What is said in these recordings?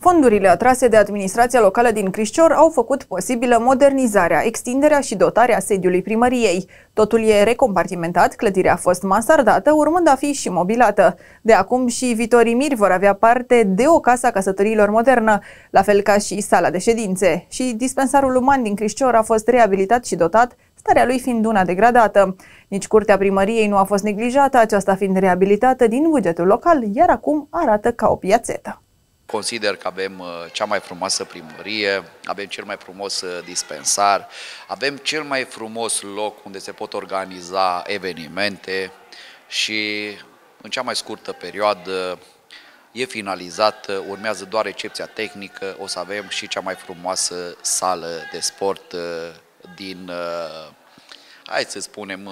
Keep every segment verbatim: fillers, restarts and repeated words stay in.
Fondurile atrase de administrația locală din Crișcior au făcut posibilă modernizarea, extinderea și dotarea sediului primăriei. Totul e recompartimentat, clădirea a fost mansardată, urmând a fi și mobilată. De acum și viitorii miri vor avea parte de o casă a căsătoriilor modernă, la fel ca și sala de ședințe. Și dispensarul uman din Crișcior a fost reabilitat și dotat, starea lui fiind una degradată. Nici curtea primăriei nu a fost neglijată, aceasta fiind reabilitată din bugetul local, iar acum arată ca o piațetă. Consider că avem cea mai frumoasă primărie, avem cel mai frumos dispensar, avem cel mai frumos loc unde se pot organiza evenimente și în cea mai scurtă perioadă e finalizat, urmează doar recepția tehnică, o să avem și cea mai frumoasă sală de sport din, hai să spunem,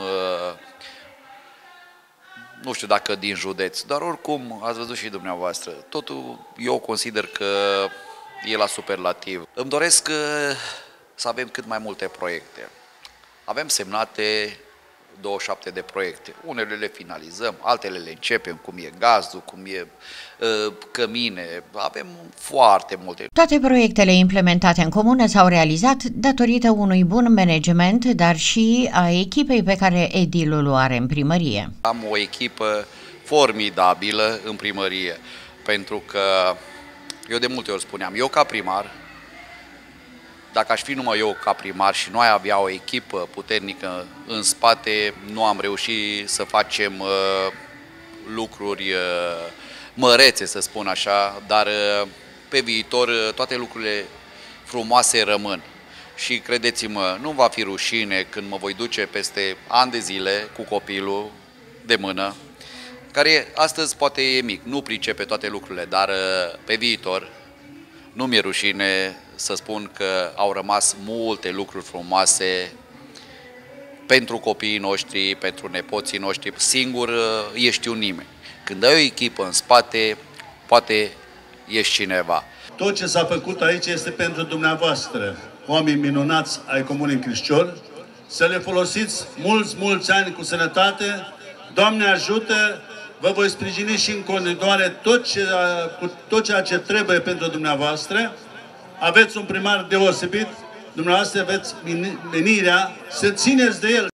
nu știu dacă din județ, dar oricum ați văzut și dumneavoastră. Totul eu consider că e la superlativ. Îmi doresc să avem cât mai multe proiecte. Avem semnate douăzeci și șapte de proiecte. Unele le finalizăm, altele le începem, cum e gazdul, cum e uh, cămine. Avem foarte multe. Toate proiectele implementate în comună s-au realizat datorită unui bun management, dar și a echipei pe care edilul o are în primărie. Am o echipă formidabilă în primărie, pentru că eu de multe ori spuneam, eu ca primar, dacă aș fi numai eu ca primar și noi avea o echipă puternică în spate, nu am reușit să facem uh, lucruri uh, mărețe, să spun așa, dar uh, pe viitor uh, toate lucrurile frumoase rămân. Și credeți-mă, nu va fi rușine când mă voi duce peste ani de zile cu copilul de mână, care astăzi poate e mic, nu pricepe toate lucrurile, dar uh, pe viitor nu mi-e rușine să spun că au rămas multe lucruri frumoase pentru copiii noștri, pentru nepoții noștri. Singur ești un nimeni. Când ai o echipă în spate, poate ești cineva. Tot ce s-a făcut aici este pentru dumneavoastră, oameni minunați ai Comunei Crișcior, să le folosiți mulți, mulți ani cu sănătate. Doamne ajută! Vă voi sprijini și în continuare tot, ce, tot ceea ce trebuie pentru dumneavoastră. Aveți un primar deosebit, dumneavoastră aveți menirea să țineți de el.